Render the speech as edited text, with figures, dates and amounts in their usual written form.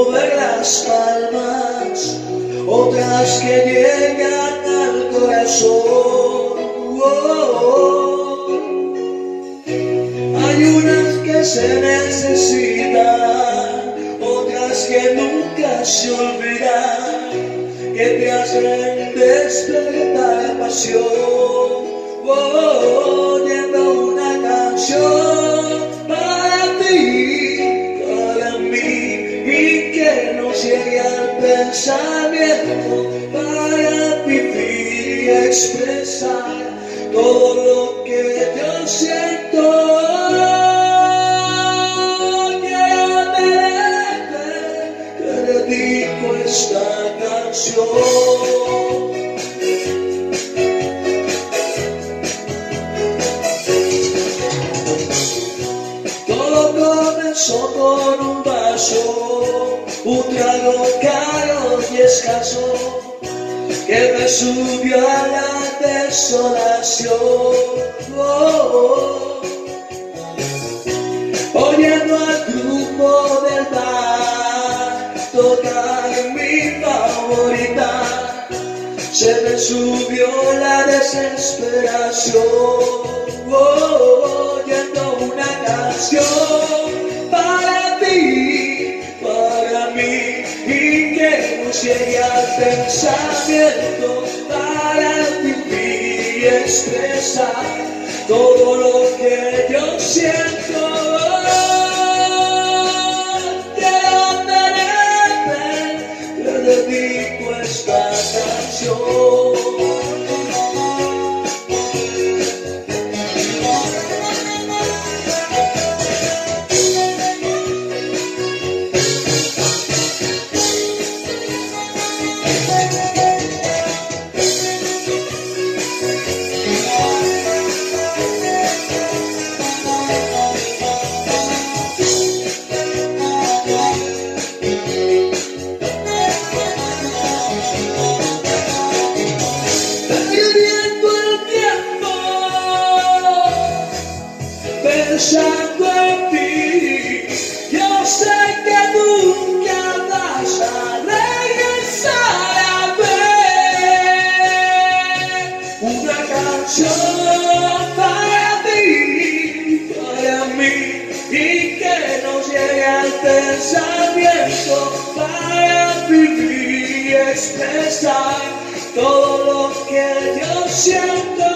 mover las palmas, otras que llegan al corazón. Hay unas que se necesitan, otras que nunca se olvidan, que te hacen despertar pasión. Oyendo una canción para ti, para mí, y que nos llegue al pensamiento para vivir y expresar todo lo que yo siento. Quiero tenerte, que dedico esta canción. Comenzó con un vaso, un trago caro y escaso, que me subió a la desolación. Oyendo al grupo del bar tocar mi favorita, se me subió la desesperación. Oyendo una canción para ti, para mí, y que nos llegue al pensamiento para vivir y expresar todo lo que yo siento. Quiero tenerte, le dedico esta canción. Pensando en ti, yo sé que nunca vas a regresar a ver una canción para ti, para mí, y que nos llegue al pensamiento para vivir y expresar todo lo que yo siento.